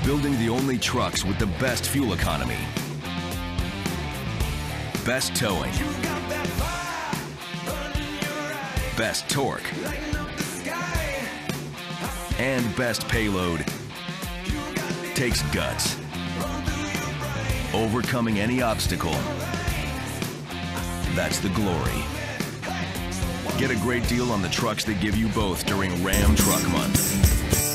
building the only trucks with the best fuel economy, best towing, best torque, and best payload takes guts. Overcoming any obstacle, that's the glory. Get a great deal on the trucks that give you both during Ram Truck Month.